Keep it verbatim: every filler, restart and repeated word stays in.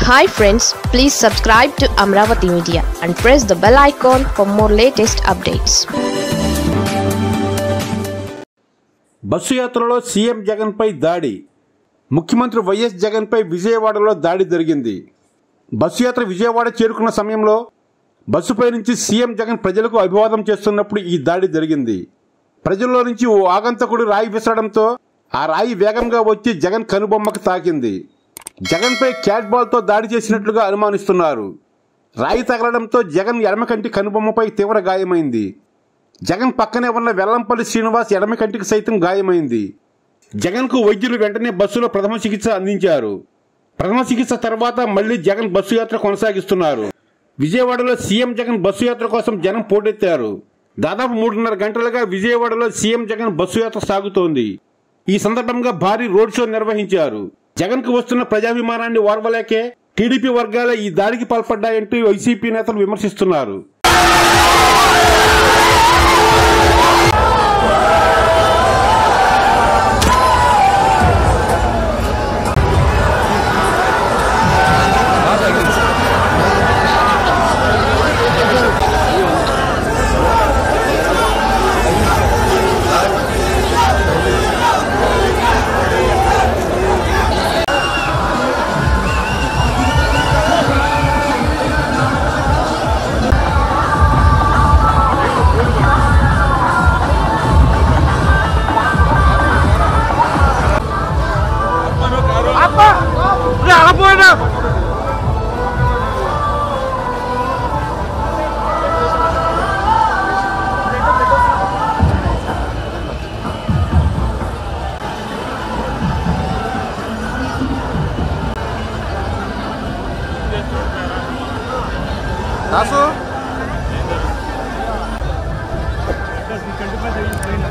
Hi friends, please subscribe to Amravati Media and press the bell icon for more latest updates. Bus యాత్రలో CM Jagan పై దాడి. ముఖ్యమంత్రి YS Jagan పై విజయవాడలో దాడి జరిగింది. బస్సు యాత్ర విజయవాడ చేరుకున్న సమయంలో బస్సుపై నుంచి సీఎం జగన్ ప్రజలకు అభివాదం చేస్తున్నప్పుడు ఈ దాడి జరిగింది. ప్రజల్లో నుంచి ఓ ఆగంతకుడు రాయి విసరడంతో ఆ రాయి వేగంగా వచ్చి జగన్ కనుబొమ్మకు తాకింది. జగన్ పై క్యాట్ బాల్ తో దాడి చేసినట్లుగా అనుమానిస్తున్నారు. రాయి తగలడంతో జగన్ ఎడమ కంటి కనుబొమ్మపై తీవ్ర గాయమైంది. జగన్ పక్కనే ఉన్న వెల్లంపల్లి శ్రీనివాస్ ఎడమ కంటికి సైతం గాయమైంది. జగన్ కు వైద్యులు వెంటనే బస్సులో ప్రథమ చికిత్స అందించారు. ప్రథమ చికిత్స తర్వాత మళ్లీ జగన్ బస్సు యాత్ర కొనసాగిస్తున్నారు. విజయవాడలో సీఎం జగన్ బస్సు యాత్ర కోసం జనం పోటెత్తారు. దాదాపు మూడున్నర గంటలుగా విజయవాడలో సీఎం జగన్ బస్సు యాత్ర సాగుతోంది. ఈ సందర్భంగా భారీ రోడ్ షో నిర్వహించారు. జగన్ కు వస్తున్న ప్రజాభిమానాన్ని ఓర్వలేకే టీడీపీ వర్గాలే ఈ దాడికి పాల్పడ్డాయంటూ వైసీపీ నేతలు విమర్శిస్తున్నారు. Dasu?